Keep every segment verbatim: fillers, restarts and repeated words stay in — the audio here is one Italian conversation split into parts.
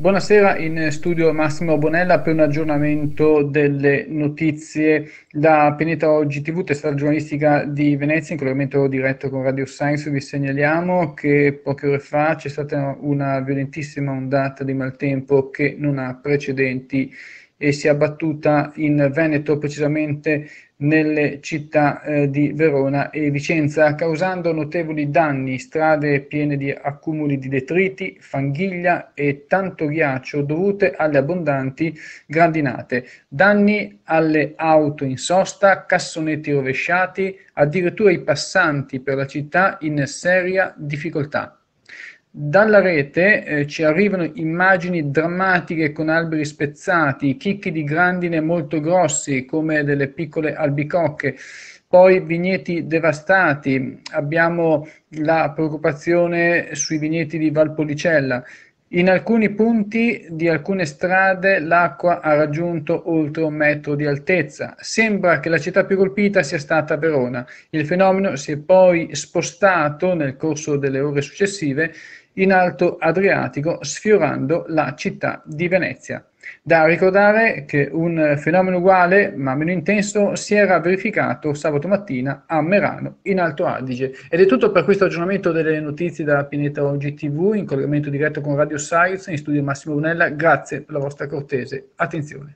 Buonasera, in studio Massimo Bonella per un aggiornamento delle notizie da Pianeta Oggi tivù, testata giornalistica di Venezia, in collegamento diretto con Radio Science. Vi segnaliamo che poche ore fa c'è stata una violentissima ondata di maltempo che non ha precedenti e si è abbattuta in Veneto, precisamente nelle città eh, di Verona e Vicenza, causando notevoli danni, strade piene di accumuli di detriti, fanghiglia e tanto ghiaccio dovute alle abbondanti grandinate, danni alle auto in sosta, cassonetti rovesciati, addirittura i passanti per la città in seria difficoltà. Dalla rete eh, ci arrivano immagini drammatiche con alberi spezzati, chicchi di grandine molto grossi come delle piccole albicocche, poi vigneti devastati. Abbiamo la preoccupazione sui vigneti di Valpolicella. In alcuni punti di alcune strade l'acqua ha raggiunto oltre un metro di altezza. Sembra che la città più colpita sia stata Verona. Il fenomeno si è poi spostato nel corso delle ore successive in Alto Adriatico, sfiorando la città di Venezia. Da ricordare che un fenomeno uguale, ma meno intenso, si era verificato sabato mattina a Merano, in Alto Adige. Ed è tutto per questo aggiornamento delle notizie da Pianeta Oggi tivù, in collegamento diretto con Radio Science, in studio Massimo Bonella. Grazie per la vostra cortese attenzione.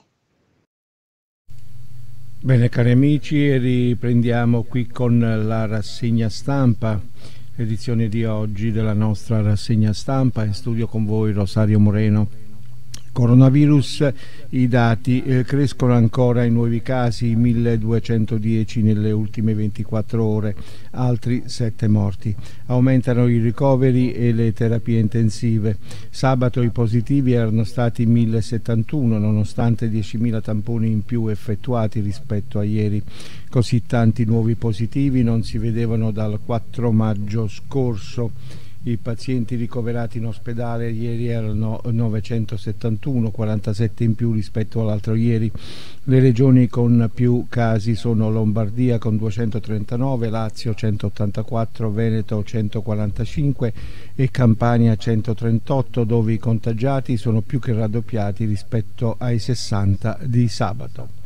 Bene cari amici, riprendiamo qui con la rassegna stampa. Edizione di oggi della nostra rassegna stampa. In studio con voi Rosario Moreno. Coronavirus, i dati eh, crescono ancora i nuovi casi, milleduecentodieci nelle ultime ventiquattro ore, altri sette morti. Aumentano i ricoveri e le terapie intensive. Sabato i positivi erano stati millesettantuno, nonostante diecimila tamponi in più effettuati rispetto a ieri. Così tanti nuovi positivi non si vedevano dal quattro maggio scorso. I pazienti ricoverati in ospedale ieri erano novecentosettantuno, quarantasette in più rispetto all'altro ieri. Le regioni con più casi sono Lombardia con duecentotrentanove, Lazio centottantaquattro, Veneto centoquarantacinque e Campania centotrentotto, dove i contagiati sono più che raddoppiati rispetto ai sessanta di sabato.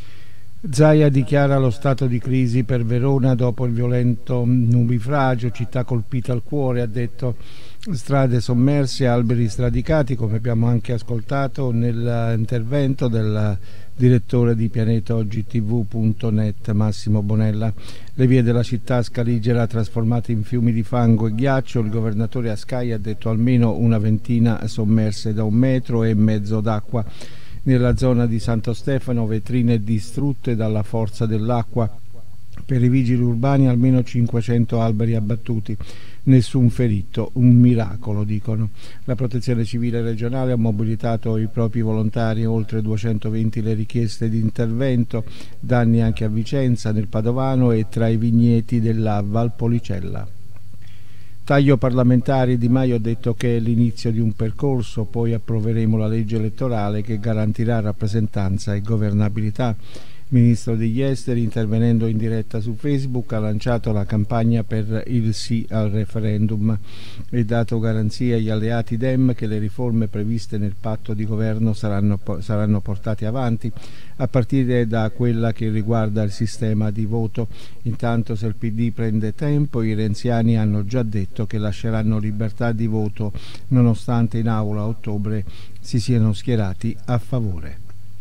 Zaia dichiara lo stato di crisi per Verona dopo il violento nubifragio, città colpita al cuore, ha detto. Strade sommerse, alberi sradicati, come abbiamo anche ascoltato nell'intervento del direttore di Pianeta Oggi tivù punto net Massimo Bonella. Le vie della città scaligera trasformate in fiumi di fango e ghiaccio. Il governatore Ascai ha detto almeno una ventina sommerse da un metro e mezzo d'acqua. Nella zona di Santo Stefano vetrine distrutte dalla forza dell'acqua. Per i vigili urbani almeno cinquecento alberi abbattuti, nessun ferito, un miracolo, dicono. La Protezione Civile regionale ha mobilitato i propri volontari, oltre duecentoventi le richieste di intervento, danni anche a Vicenza, nel Padovano e tra i vigneti della Valpolicella. Taglio parlamentari. Di Maio ha detto che è l'inizio di un percorso, poi approveremo la legge elettorale che garantirà rappresentanza e governabilità. Il ministro degli esteri, intervenendo in diretta su Facebook, ha lanciato la campagna per il sì al referendum e dato garanzie agli alleati Dem che le riforme previste nel patto di governo saranno, saranno portate avanti, a partire da quella che riguarda il sistema di voto. Intanto, se il P D prende tempo, i renziani hanno già detto che lasceranno libertà di voto, nonostante in aula a ottobre si siano schierati a favore.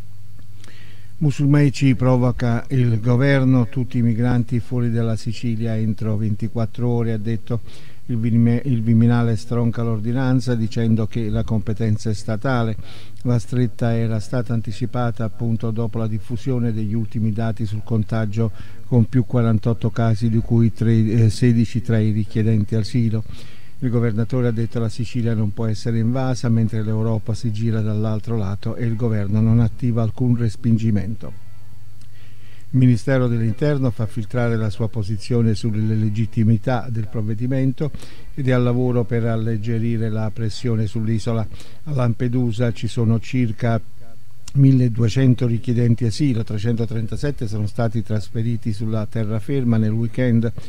Musumeci provoca il governo, tutti i migranti fuori dalla Sicilia entro ventiquattro ore, ha detto. Il Viminale stronca l'ordinanza dicendo che la competenza è statale. La stretta era stata anticipata appunto dopo la diffusione degli ultimi dati sul contagio, con più quarantotto casi, di cui sedici tra i richiedenti asilo. Il governatore ha detto che la Sicilia non può essere invasa, mentre l'Europa si gira dall'altro lato e il governo non attiva alcun respingimento. Il Ministero dell'Interno fa filtrare la sua posizione sulle legittimità del provvedimento ed è al lavoro per alleggerire la pressione sull'isola. A Lampedusa ci sono circa milleduecento richiedenti asilo, trecentotrentasette sono stati trasferiti sulla terraferma nel weekend.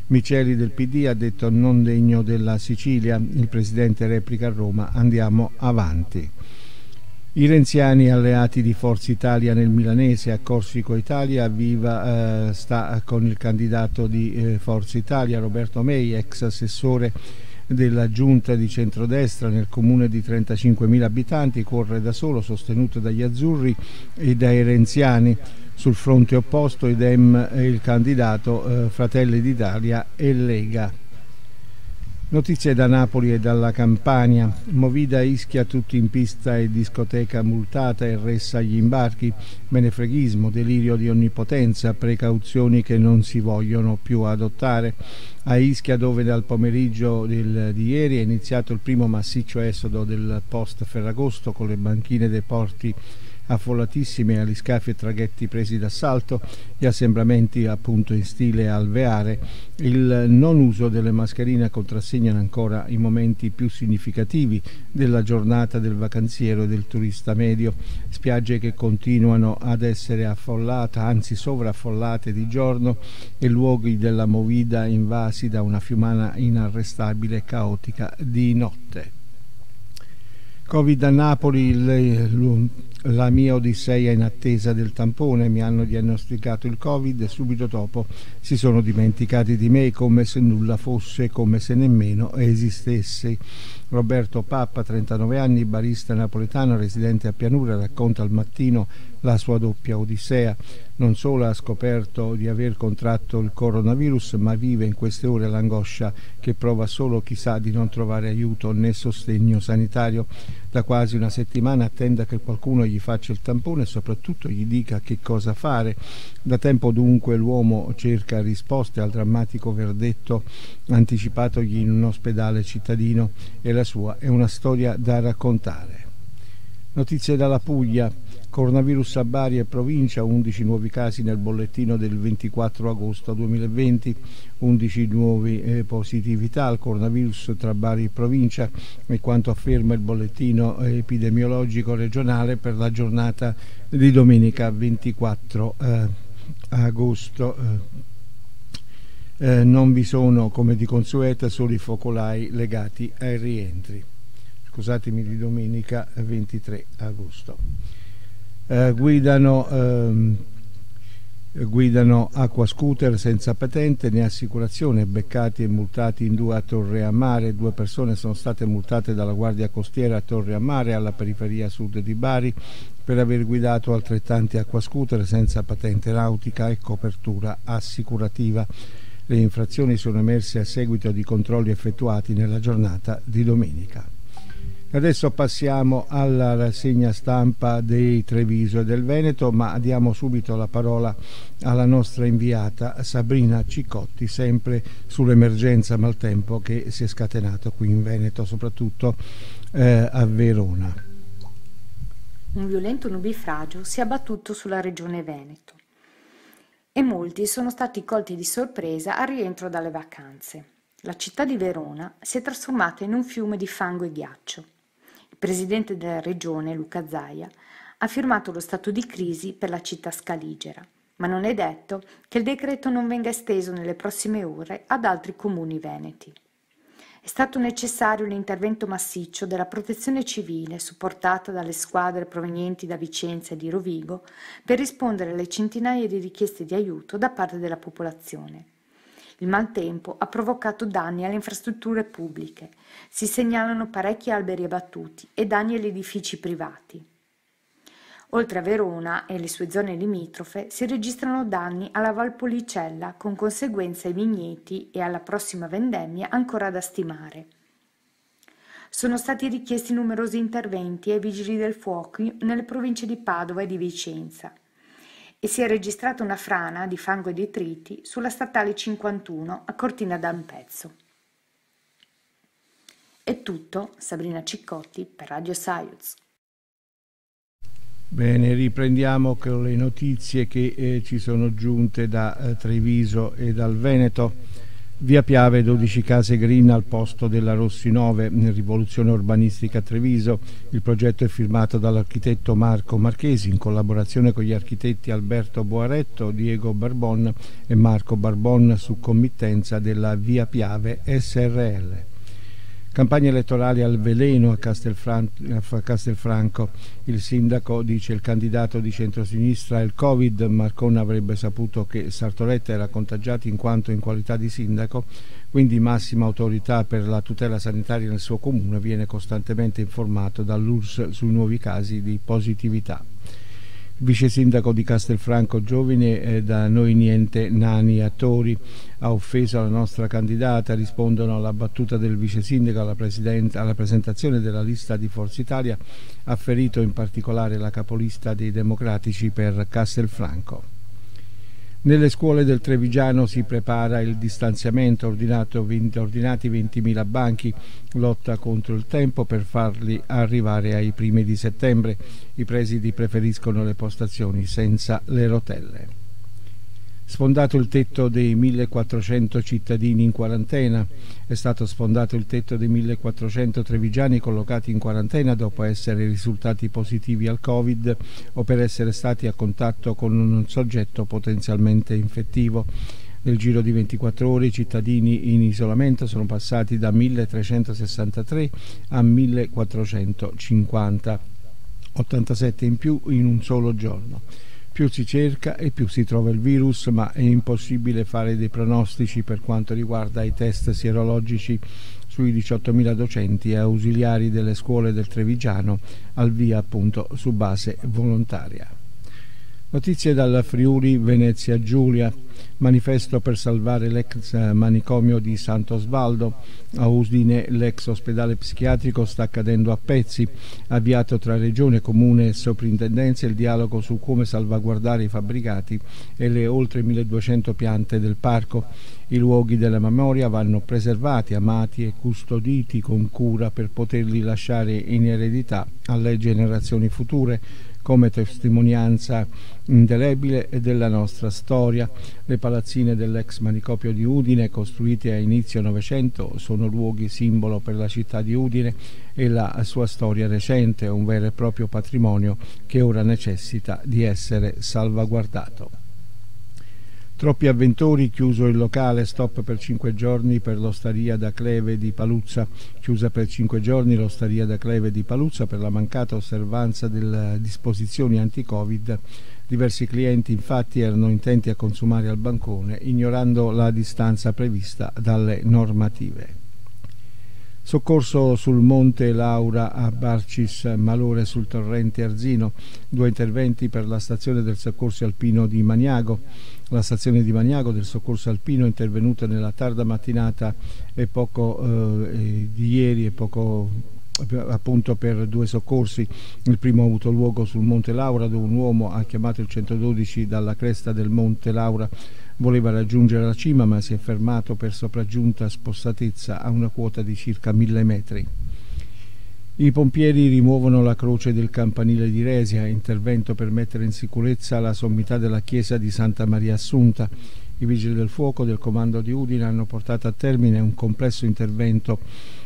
Miceli del P D ha detto non degno della Sicilia, il presidente replica a Roma, andiamo avanti. I renziani alleati di Forza Italia nel milanese a Corsico Italia viva eh, sta con il candidato di eh, Forza Italia Roberto Mei, ex assessore della giunta di centrodestra nel comune di trentacinquemila abitanti, corre da solo, sostenuto dagli azzurri e dai renziani. Sul fronte opposto i Dem e il candidato eh, Fratelli d'Italia e Lega. Notizie da Napoli e dalla Campania. Movida Ischia tutti in pista e discoteca multata e ressa agli imbarchi. Menefreghismo, delirio di onnipotenza, precauzioni che non si vogliono più adottare. A Ischia, dove dal pomeriggio del, di ieri è iniziato il primo massiccio esodo del post Ferragosto, con le banchine dei porti affollatissime, agli scafi e traghetti presi d'assalto, gli assembramenti appunto in stile alveare, il non uso delle mascherine contrassegnano ancora i momenti più significativi della giornata del vacanziero e del turista medio, spiagge che continuano ad essere affollate, anzi sovraffollate di giorno, e luoghi della movida invasi da una fiumana inarrestabile e caotica di notte. Covid a Napoli, il, la mia odisseia in attesa del tampone, mi hanno diagnosticato il Covid e subito dopo si sono dimenticati di me come se nulla fosse, come se nemmeno esistessi. Roberto Pappa, trentanove anni, barista napoletano, residente a Pianura, racconta al Mattino la sua doppia odissea. Non solo ha scoperto di aver contratto il coronavirus, ma vive in queste ore l'angoscia che prova solo chi sa di non trovare aiuto né sostegno sanitario. Da quasi una settimana attende che qualcuno gli faccia il tampone e soprattutto gli dica che cosa fare. Da tempo dunque l'uomo cerca risposte al drammatico verdetto anticipatogli in un ospedale cittadino, e la sua è una storia da raccontare. Notizie dalla Puglia. Coronavirus a Bari e provincia, undici nuovi casi nel bollettino del ventiquattro agosto duemilaventi, undici nuovi eh, positività al coronavirus tra Bari e provincia, e quanto afferma il bollettino epidemiologico regionale per la giornata di domenica ventiquattro agosto. Eh, non vi sono, come di consueto, solo i focolai legati ai rientri. Scusatemi, di domenica ventitré agosto. Eh, guidano, ehm, guidano acquascooter senza patente né assicurazione, beccati e multati in due a Torre a Mare. Due persone sono state multate dalla Guardia Costiera a Torre a Mare, alla periferia sud di Bari, per aver guidato altrettanti acquascooter senza patente nautica e copertura assicurativa. Le infrazioni sono emerse a seguito di controlli effettuati nella giornata di domenica. Adesso passiamo alla rassegna stampa dei Treviso e del Veneto, ma diamo subito la parola alla nostra inviata Sabrina Ciccotti, sempre sull'emergenza maltempo che si è scatenato qui in Veneto, soprattutto eh, a Verona. Un violento nubifragio si è abbattuto sulla regione Veneto e molti sono stati colti di sorpresa al rientro dalle vacanze. La città di Verona si è trasformata in un fiume di fango e ghiaccio. Il presidente della regione, Luca Zaia, ha firmato lo stato di crisi per la città scaligera, ma non è detto che il decreto non venga esteso nelle prossime ore ad altri comuni veneti. È stato necessario l'intervento massiccio della Protezione Civile, supportata dalle squadre provenienti da Vicenza e di Rovigo, per rispondere alle centinaia di richieste di aiuto da parte della popolazione. Il maltempo ha provocato danni alle infrastrutture pubbliche, si segnalano parecchi alberi abbattuti e danni agli edifici privati. Oltre a Verona e le sue zone limitrofe si registrano danni alla Valpolicella, con conseguenze ai vigneti e alla prossima vendemmia ancora da stimare. Sono stati richiesti numerosi interventi ai vigili del fuoco nelle province di Padova e di Vicenza, e si è registrata una frana di fango e detriti sulla statale cinquantuno a Cortina d'Ampezzo. È tutto, Sabrina Ciccotti per Radio Saiuz. Bene, riprendiamo con le notizie che eh, ci sono giunte da eh, Treviso e dal Veneto. Via Piave, dodici case green al posto della Rossi nove, rivoluzione urbanistica a Treviso. Il progetto è firmato dall'architetto Marco Marchesi in collaborazione con gli architetti Alberto Boaretto, Diego Barbon e Marco Barbon su committenza della Via Piave S R L. Campagna elettorale al veleno a Castelfranco. Il sindaco dice il candidato di centrosinistra è il Covid. Marcon avrebbe saputo che Sartoretta era contagiato in quanto in qualità di sindaco, quindi massima autorità per la tutela sanitaria nel suo comune, viene costantemente informato dall'U R S S sui nuovi casi di positività. Vice sindaco di Castelfranco Giovine, eh, da noi niente, Nani Attori, ha offeso la nostra candidata, rispondono alla battuta del vice sindaco alla, alla presentazione della lista di Forza Italia, ha ferito in particolare la capolista dei Democratici per Castelfranco. Nelle scuole del Trevigiano si prepara il distanziamento, ordinato, ordinati ventimila banchi, lotta contro il tempo per farli arrivare ai primi di settembre. I presidi preferiscono le postazioni senza le rotelle. Sfondato il tetto dei millequattrocento cittadini in quarantena. È stato sfondato il tetto dei millequattrocento trevigiani collocati in quarantena dopo essere risultati positivi al Covid o per essere stati a contatto con un soggetto potenzialmente infettivo. Nel giro di ventiquattro ore i cittadini in isolamento sono passati da milletrecentosessantatré a millequattrocentocinquanta, ottantasette in più in un solo giorno. Più si cerca e più si trova il virus, ma è impossibile fare dei pronostici per quanto riguarda i test sierologici sui diciottomila docenti e ausiliari delle scuole del Trevigiano, al via appunto su base volontaria. Notizie dal Friuli Venezia Giulia. Manifesto per salvare l'ex manicomio di Sant'Osvaldo. A Udine l'ex ospedale psichiatrico sta cadendo a pezzi. Avviato tra regione, comune e soprintendenza il dialogo su come salvaguardare i fabbricati e le oltre milleduecento piante del parco. I luoghi della memoria vanno preservati, amati e custoditi con cura per poterli lasciare in eredità alle generazioni future, come testimonianza indelebile della nostra storia. Le palazzine dell'ex manicomio di Udine, costruite a inizio Novecento, sono luoghi simbolo per la città di Udine e la sua storia recente, un vero e proprio patrimonio che ora necessita di essere salvaguardato. Troppi avventori, chiuso il locale, stop per cinque giorni per l'osteria da Cleve di Paluzza. Chiusa per cinque giorni l'osteria da Cleve di Paluzza per la mancata osservanza delle disposizioni anti-Covid. Diversi clienti infatti erano intenti a consumare al bancone, ignorando la distanza prevista dalle normative. Soccorso sul Monte Laura a Barcis, malore sul torrente Arzino, due interventi per la stazione del soccorso alpino di Maniago. La stazione di Maniago del soccorso alpino è intervenuta nella tarda mattinata e poco eh, di ieri e poco appunto per due soccorsi. Il primo ha avuto luogo sul Monte Laura, dove un uomo ha chiamato il centododici dalla cresta del Monte Laura. Voleva raggiungere la cima ma si è fermato per sopraggiunta spostatezza a una quota di circa mille metri. I pompieri rimuovono la croce del campanile di Resia, intervento per mettere in sicurezza la sommità della chiesa di Santa Maria Assunta. I vigili del fuoco del comando di Udine hanno portato a termine un complesso intervento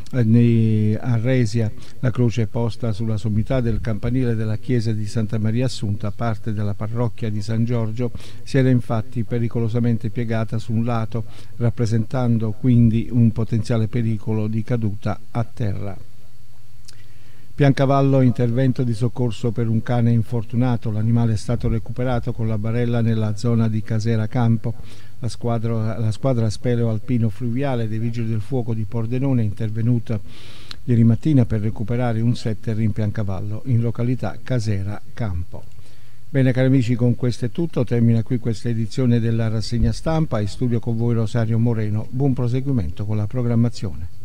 a Resia. La croce posta sulla sommità del campanile della chiesa di Santa Maria Assunta, parte della parrocchia di San Giorgio, si era infatti pericolosamente piegata su un lato, rappresentando quindi un potenziale pericolo di caduta a terra. Piancavallo, intervento di soccorso per un cane infortunato. L'animale è stato recuperato con la barella nella zona di Casera Campo. La squadra, la squadra speleo alpino fluviale dei vigili del fuoco di Pordenone è intervenuta ieri mattina per recuperare un setter in Piancavallo in località Casera Campo. Bene cari amici, con questo è tutto, termina qui questa edizione della rassegna stampa. In studio con voi Rosario Moreno, buon proseguimento con la programmazione.